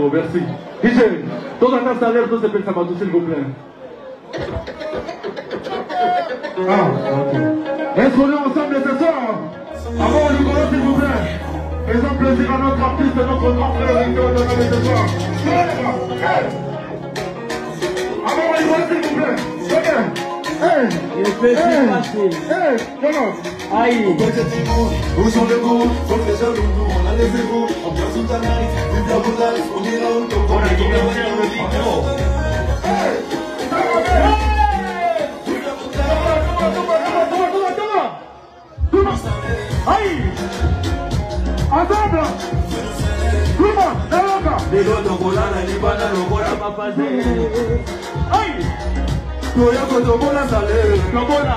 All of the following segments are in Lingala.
Merci. DJ, toda la casa alerta se pensa para tu s'il vous plaît. Ah, ok. Est-ce qu'on est ensemble ce soir? Avant, on lui commence s'il vous plaît. Faisons plaisir à notre artiste et notre grand frère Rico de ce soir. Avant, on lui commence s'il vous plaît. Ok. Aïe. Où sont les goûts? Faut que les jaloux, on a les égouts. Ambiance toute la night, vive la bouteille, on est là où on a qui vient faire le micro. Aïe! Ensemble! Comment? Les gars de Gola, la Libana, le Gola, ma passé. Aïe! Toya Kotobola, salé. Tobola!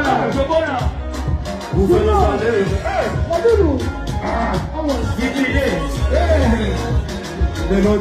Vous faites le salé. Les gars,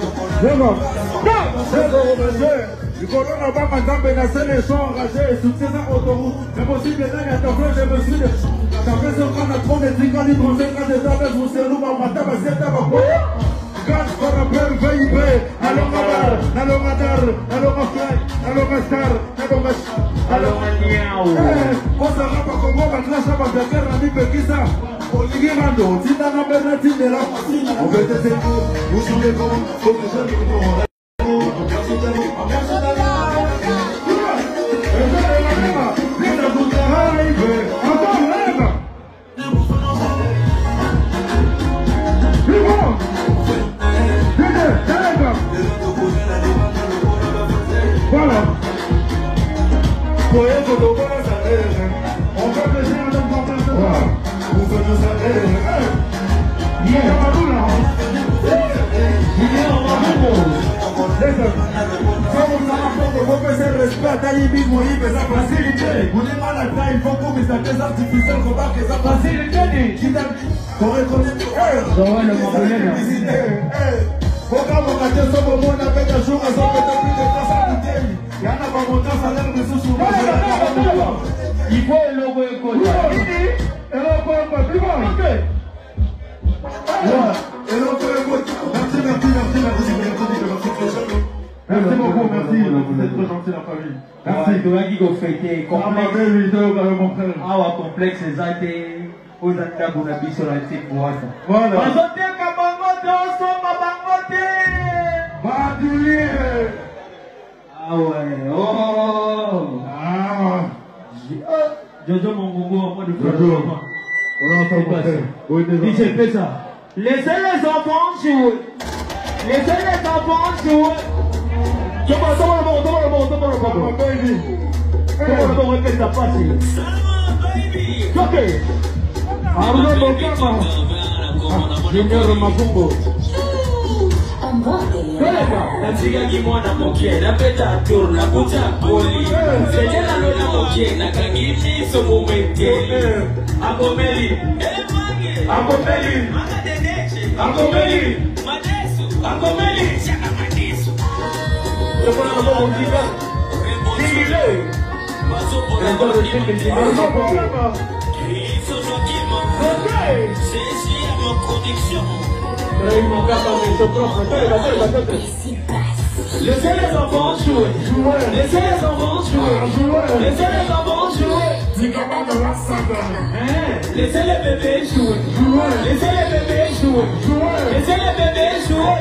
le colon va maintenant menacer les gens enragés et soutient la autoroute. C'est possible que les attentats de monsieur. Ça fait ce qu'on a trop de tricots, du conseil, quand des amis vous se louent, on va tabasser ta bako. Quand on appelle VIP, allons Mabar, allons Madar, allons Maflay, allons Mascar, allons Niao. On s'en rend pas comme on va clasher, on va faire la vie Pekisa. On dit qu'il y a un dos, si t'as un bernatin de la fascine. on veut des égouts, où sont les goûts? Faut que les jaloux, on a les égouts. Ambiance toute la night, ambiance toute la night. Voilà. On fait plaisir à notre enfant ce soir. Vous faites le salé. Il est en Madoula. Listen. Somos la foto, vos pensez respect à taille big moi, mais ça facilité. On est mal à taille, il faut qu'on mette ça des artificiels, qu'on va que ça facilité. Qui t'a qu'on reconnaît le faut qu'on va gâter ce moment, on appelle un jour à son petit plus de place à bouteille. Il y en a pas mon temps, ça l'air de sous-sous. Il faut le logo et quoi? Et le logo et quoi? Plus bon, ok. Merci beaucoup, merci. Vous êtes très gentil, la famille. Merci. Toi qui vous fêtez complexe. Mon frère. Ah ouais, complexe, les athées. Aux athées, vous avez sur la tête pour ça. Voilà. Ah ouais. Oh. Ah. Jojo Mongongo, en mode de Jojo. On a entendu passer. Oui, DJ Pesa. Laissez les enfants jouer. Laissez les enfants jouer. Toma le bon, répète ta passe. Ok. Arnaud Bokama. Junior Makumbo. La tiga qui mwana mokie, la peta tour, la puta poli. C'est la lona mokie, na kangimi so mumete. Agomeli, Agomeli, Agomeli, Madesu, Agomeli, Chaka Madesu. Je prends le bon diva. Dis-le. Mazopo na bonima. Ils sont qui m'ont. C'est ici à ma production. Laissez les enfants jouer. Laissez les enfants jouer. Laissez les enfants jouer. Laissez les bébés jouer. Laissez les bébés jouer. Laissez les bébés jouer.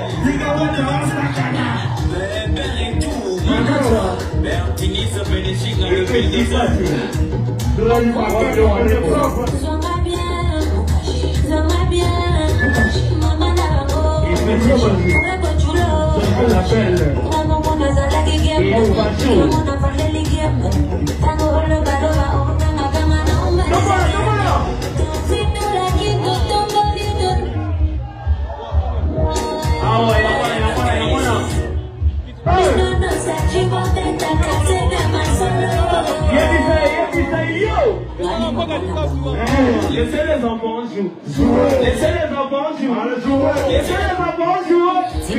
Laissez les enfants jouer. Laissez les enfants jouer. Laissez les enfants jouer.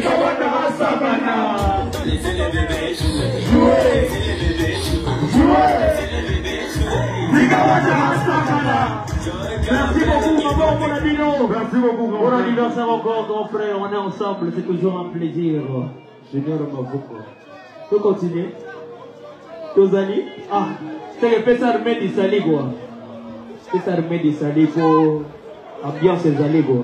Laissez les bébés jouer. Laissez les bébés jouer. Laissez les bébés jouer. Merci beaucoup, maman, mon Abino. Merci beaucoup, grand Bon frère. anniversaire encore, grand frère. On est ensemble, c'est toujours un plaisir. Génial, ma voix. Tu peux continuer? Tozali? Ah, c'est le Pessar Medi Sali, quoi. Pessar Medi Sali pour ambiance Sali, quoi.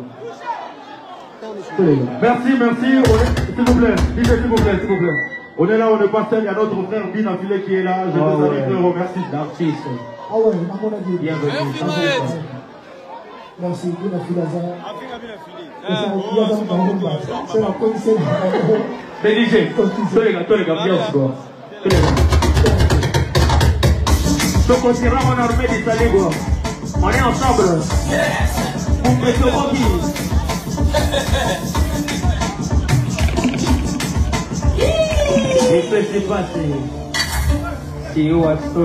Merci, merci. S'il vous plaît, s'il vous plaît, s'il vous plaît. On est là, on est pas seul. Il y a notre frère Bin Affilé qui est là. Je vous salue, frérot. Merci. L'artiste. Ah ouais, à mon avis. Bienvenue. Merci, Bin Affilé. C'est la police. Mais DJ, toi les gars, ambiance, quoi. Donc on sera en armée des salés, quoi. On est ensemble. Pour mettre le moki. Et que c'est passé. C'est où Aston?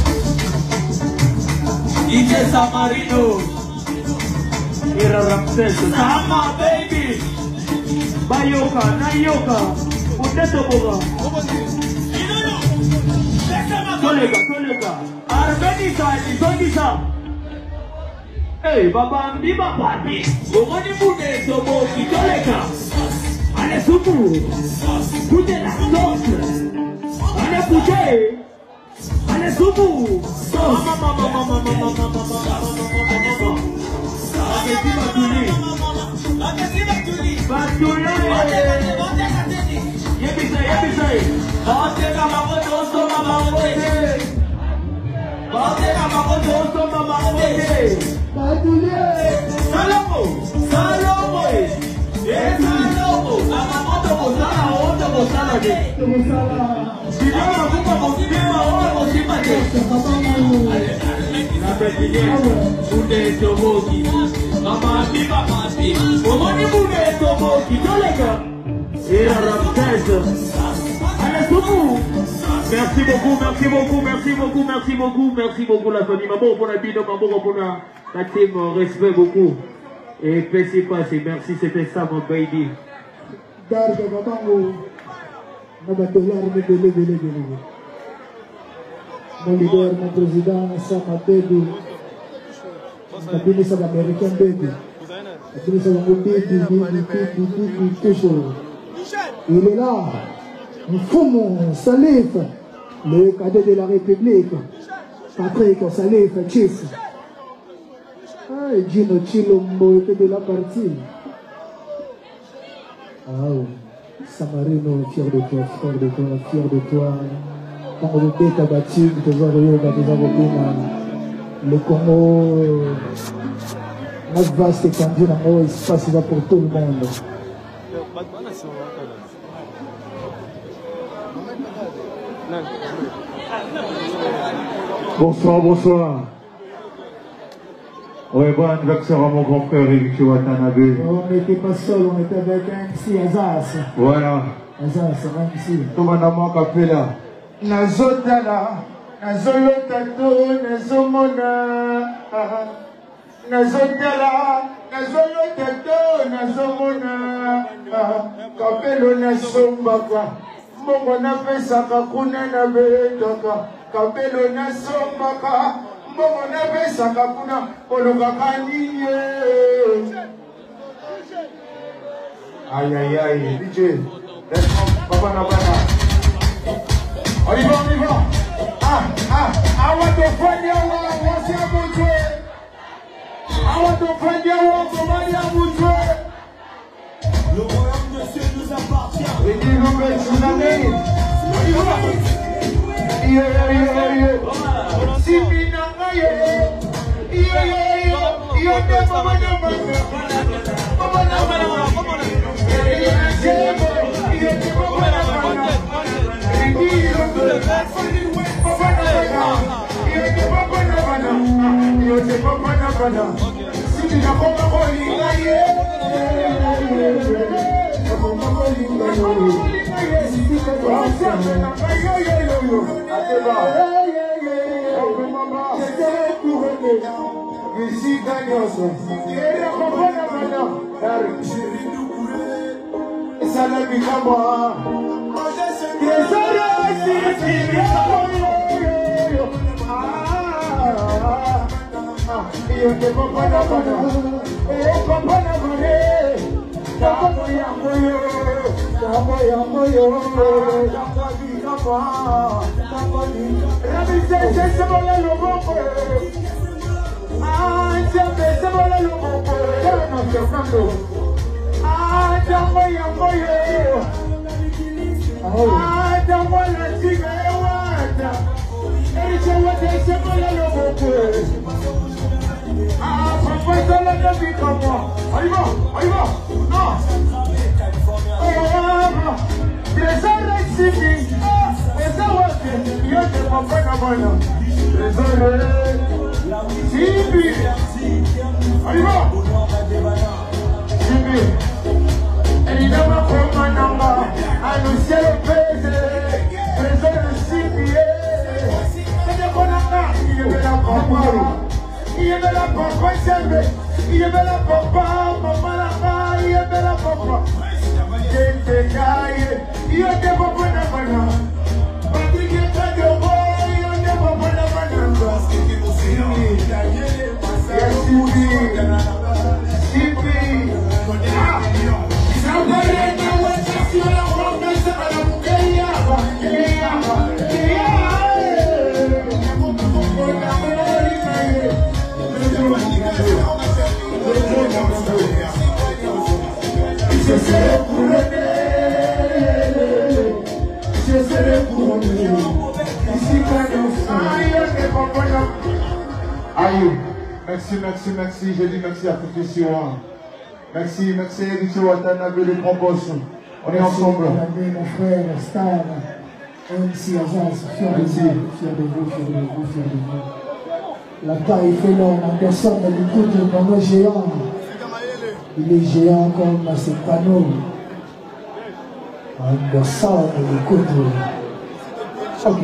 DJ Samarino. Era Ramses. Sama, baby. Bayoka, Nayoka. Uteto boga. Tolega. Arbeni sali, Tondisa. Hey, baba mbiba papi. Gomoni bude soboki, tolega. Allez, soupu. Tout est la sauce. Allez, bouteille. Allez, soupu. Merci beaucoup la famille. Maman, pour la bidon, maman, pour la team, respect beaucoup. Et c'est passé, merci, c'était ça mon baby. Darga mamango. Nabatollar me délé. Mon leader, mon président, Sama Baby. Kabini sa American Baby. Kabini sa Baby, toujours. Il est là. Mfumo Salif, le cadet de la République. Patrick Salif, Chief. Ah, Gino Chilombo était de la partie. Ah, Samarino, fier de toi, fier de toi. Quand on était abattu, tu vois, le Congo, notre vaste étendue dans le espace va pour tout le monde. Bonsoir. Ouais, bon anniversaire à mon grand frère Eric Watanabe. On n'était pas seul, on était avec MC Azaz. Voilà. Azaz, MC. Tout le monde a fait là. Nazotala, Nazolotato, Nazomona. Nazotala, Nazolotato, Nazomona. Kapelo Nasombaka. Mbongo na pesa kakuna na betaka. Kapelo Nasombaka. Mbongo na pesa kakuna koloka kaniye. Aïe, DJ. Papa Nabana. On y va. I want to find your one, what's your bouche? I want to find your one, comment your bouche? Le royaume de Dieu nous appartient. Et dis nous belle sur la main. On y va. Si minanga yo. Iyo te popona bana. Popona bana. Tamo ya moyo. Tamo ya moyo. Tamo di kama. Tamo di. Rabi se bola lo bombo. Se bola lo bombo. No se fando. Tamo ya moyo. Tamo la chica wata. Se bola lo bombo. Papa solo no vi como. Ahí va. Ah. Tesoro Sibi, tesoro Sibi, yo te compro bueno. Tesoro Sibi, ahí va. Sibi, el idioma como namba, anunciar el pese. Tesoro Sibi, te pone acá y me la papa, y me la papa siempre, y me la papa, mamá la pa, y me la papa. Gente cae, yo te voy a poner mano. Patrick yo voy, yo te voy a poner mano. Merci, je dis merci à Profession. Merci, Richard Watanabe, les propositions. On est ensemble. Mon frère, Star, MC Azaz, fier de vous. La taille fait l'homme, en personne de l'écoute de mon géant. Il est géant comme ses panneaux. En personne de l'écoute. Ok.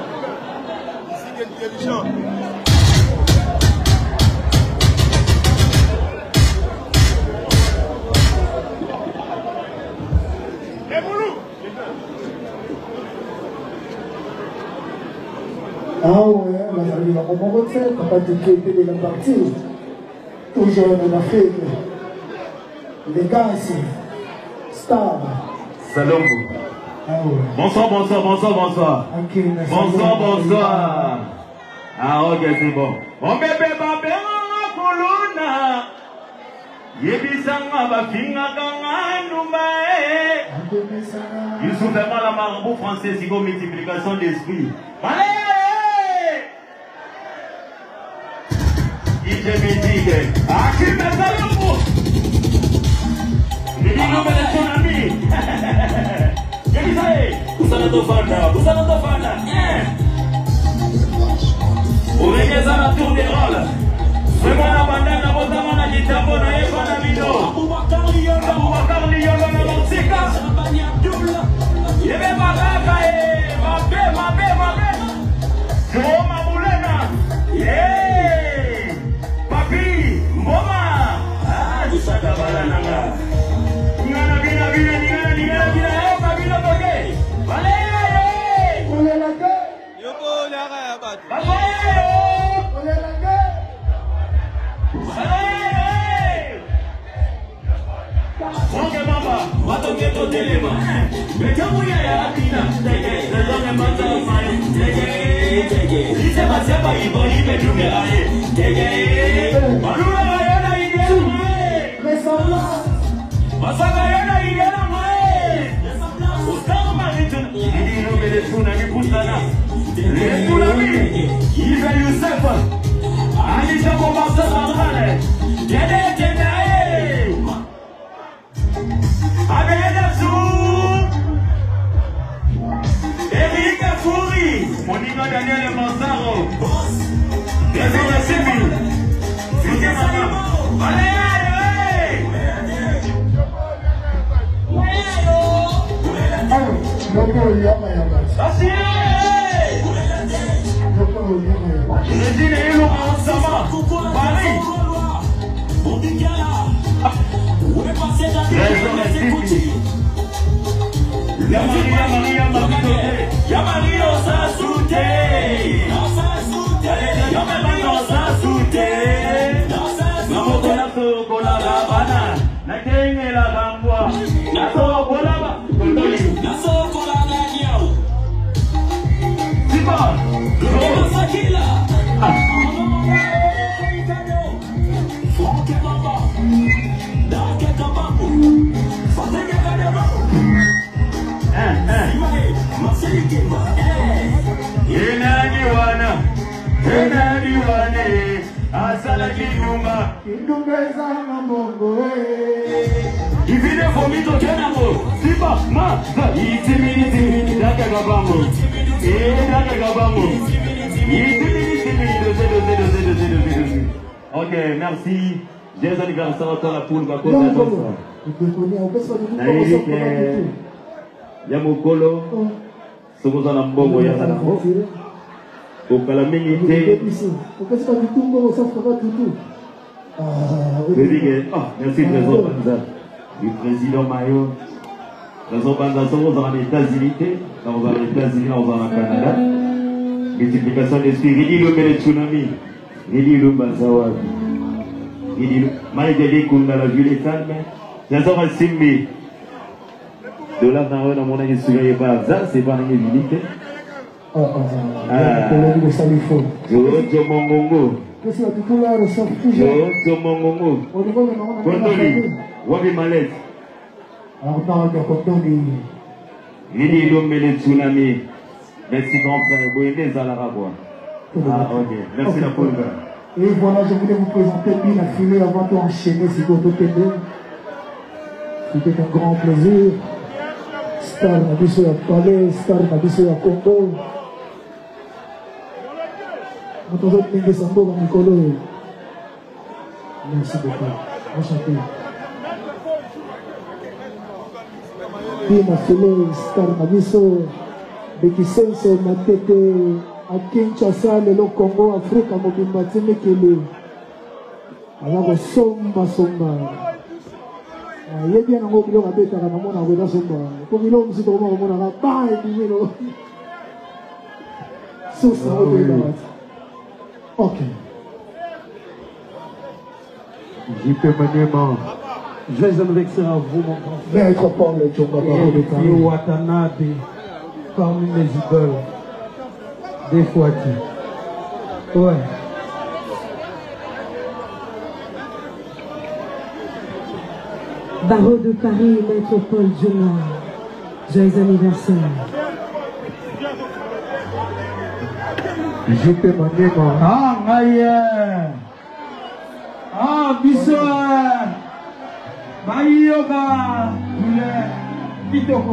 Ah ouais, la famille va comment retraite, papa de quitter de la partie. Toujours de l'Afrique. Les gars ici. Star. Salut. Ah ouais. Bonsoir. Ok, merci. Bonsoir. Ah ok, c'est bon. Mon bébé Kolona. Yebisanga bafinga kanganumba. Il souffre vraiment la marabout français, c'est comme multiplication d'esprit. Allez! Il me dit, ah, qui me fait le mot? Il dit, non, mais ton ami. Il dit, vous allez te faire. Vous venez à la tour des rôles. C'est moi la bandane, la botama, la guitare, la économie. Aboubacar Lyon, la Montsika. Il y avait ma bébé. C'est ma boulena. Yeah. Papi, Mboma. Ah, tu sais que voilà, nanga. Ningana, papi, le bogue. Allez. On est là, gars. Yoko, l'arabat. On est là, gars. Bonke baba, watoke to telema. Bejamuya ya akina, tege, zezone mazama, tege. Ise maseba iboni bedume aye, tege. Malula yana idea mae. Masaka yana idea mae. Ustama manitu, idino bele tsunami putana. Le tsunami, Ive Youssef. Anisha Komasa Samane. Tede aye. Eric Fouri, Monica Daniel Mazzaro, Désolé Sibi, Fouquet Madame, allez. Je dis les héros ensemble, Paris. Maria Sasute. te Namokola sokola rabana Nakengela gambwa Nasokola ba Kondoli Nasokola na nyao Sipa Sakila Enadiwane asala kinuma Kindungeza na mongo Ivide fomito kenamo Sipa ma Itimini Daka gabango Daka gabango Itimini Ok, merci. J'ai anniversaire à la poule, va compter à toi. Yamukolo, somos a la mbongo ya sanamo. Okalamingite. Merci Trésor Banza. Le président Mayo. Trésor Banza, somos dans les États-Unis, dans les États-Unis, dans le Canada. Multiplication d'esprit, Ridi le tsunami. Ridi le Banzawa. Ridi le Maïdeli Kunda la ville est calme. J'adore un simbi. De là, dans mon avis, ce n'est pas ça, c'est pas une évidité. Je mongongo. Je mongongo. Kondoli. Wabi Malet. Ridi le tsunami. Merci grand frère. Boyende Zalarabois. Ah, ok. Merci la poule. Et voilà, je voulais vous présenter Bin Affilé avant d'enchaîner sur d'autres TV. C'était un grand plaisir. Star Nabiso à Palais, Star Nabiso à Congo. Nous avons été Sambo à Nicolo. Merci beaucoup. Enchanté. Bin Affilé, Star Nabiso. Bekisenso Matete. À Kinshasa, le Congo, Afrique, à Mobimba, Tinekele. Alors, somba. Il y a bien un mot qui a été à la maman, à la somba. Comme il a aussi trouvé à la balle, et puis, sous ça, ok. JP Maniema. Joyeux anniversaire à vous, mon grand frère. Maître Paul et Djomba Et Watanabe, parmi mes idoles. Des fois, ouais. Barreau de Paris, Maître Paul Djoma. Joyeux anniversaire. JP Maniema. Ah, Maïe. Ah, Bissoa. Maïoga. Kitoko.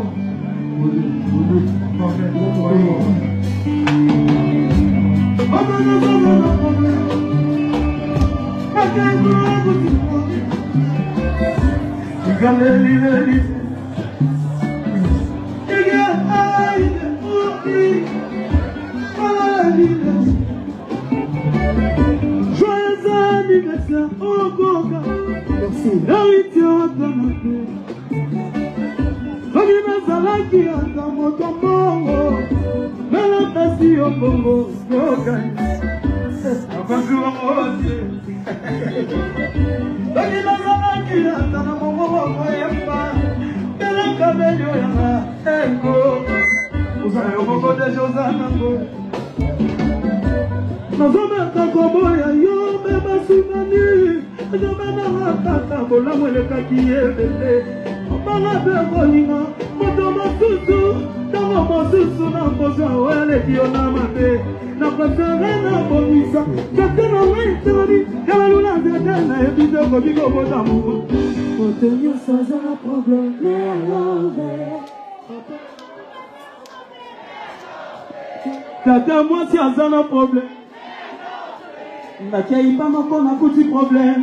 Tata, moi, si un problème. Il n'a pas encore un petit problème.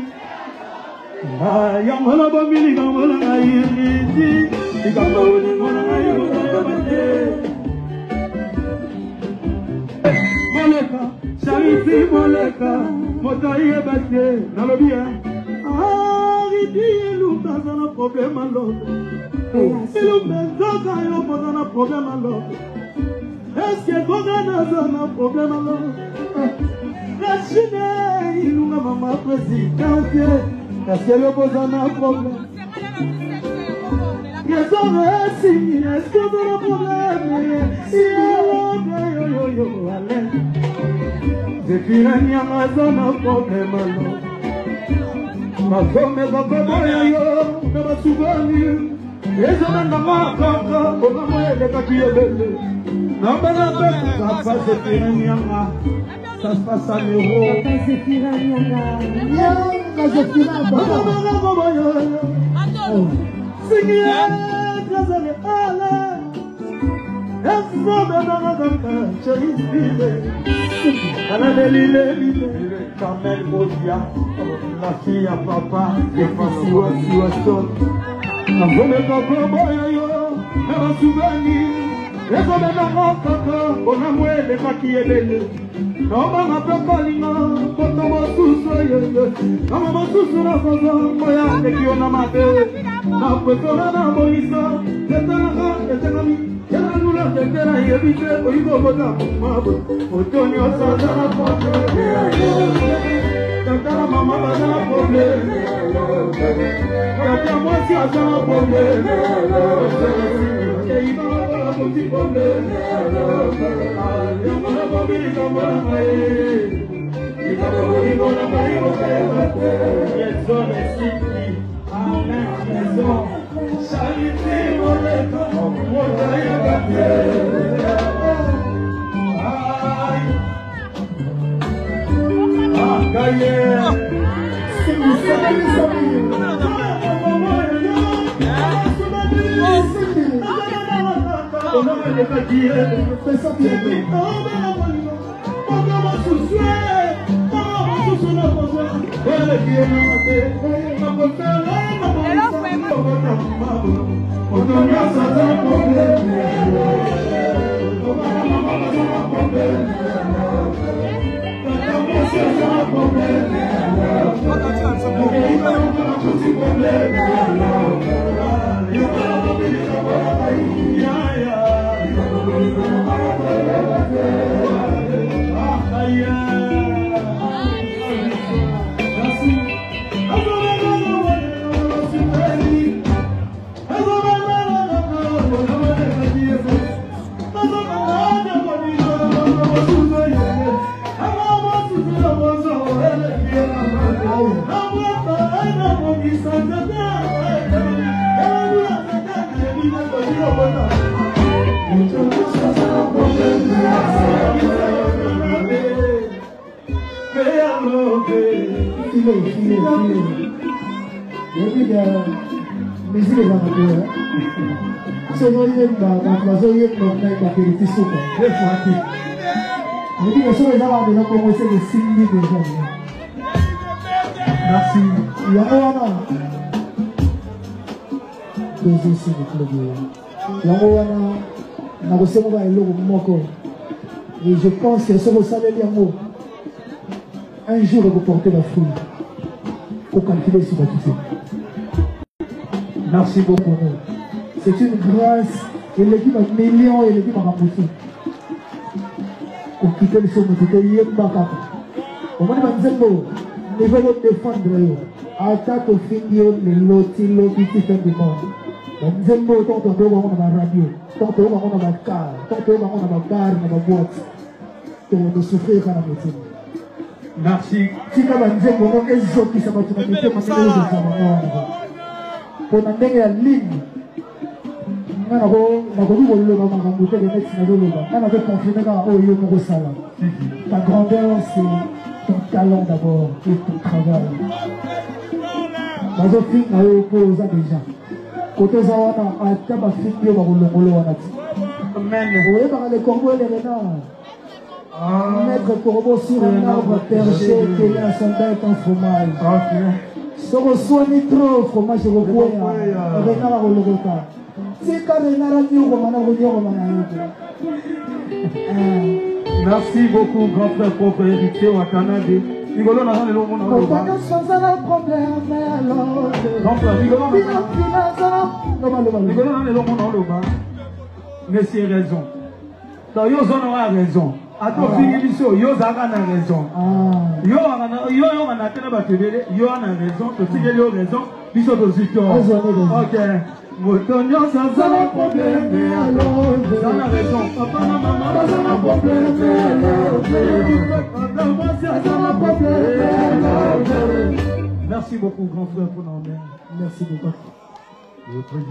Est-ce que vous avez un problème alors? Rachine, il nous a maman présidente. Est-ce qu'elle oppose un problème? Est-ce que vous avez un problème? Depuis la nuit, on a un problème. Ma femme est pas bonne, on va souvenir. Les hommes n'ont pas encore, on va mourir les papiers bleus. Non, mais la bête, ça se passe à Piraniana. Ça se passe à l'euro. Ça se passe à Piraniana. Ça se passe à la fille à papa, et pas si Wasson. On veut le papa, on va souvenir. Les hommes n'ont pas on a moué les papiers belés. Non, maman, papa, non, maman, sous-soye. Non, maman, sous-soye, moya, et qui on a maté. Non, peut-on en Moïse, c'est un ami. Nous la fête là, il évite, il faut voter. Otonio, ça n'a pas de maman, ça n'a pas de moi, si ça n'a pas de il va avoir un petit problème. Il va avoir un petit et je pense que ce que vous savez un jour vous portez la foule pour calculer sur votre vie. Merci beaucoup. C'est une grâce et l'équipe a millions et l'équipe a remboursé. Pour quitter le show, vous quittez Yembaka. Au moment où vous devez défendre, attaque au fin de l'autre, l'objectif du monde. Nzembo tant que vous avez la radio, tant que vous avez la car, tant que vous avez la bar, la boîte, que vous devez souffrir quand même. Merci. Si vous avez Nzembo, vous avez des gens qui sont venus pour la ligne. Nous avons confirmé ta grandeur, c'est ton talent d'abord et ton travail. Nous avons déjà. Côté Zawana, à Tabafik, il y a Amen. Vous voyez par les corbeaux et les renards. Mettre corbeau sur un arbre perché, qui est un sondage en fromage. Ce reçoit ni trop fromage, je revois. Renard à Rologota. C'est quand renard a dit au Romana, merci beaucoup, grand frère propriété au Canada. Rigolo n'a pas le monde. Monsieur a raison. Dans Yozon a raison. Attends, Filibiso, yo zaka na raison. Yo on a tellement battu, yo on a raison, tu sais yo raison, biso de zikyo. OK. Motonyo ça la problème alors, ça a raison. Papa maman, ça la problème alors. Merci beaucoup grand frère pour l'emmène. Merci beaucoup.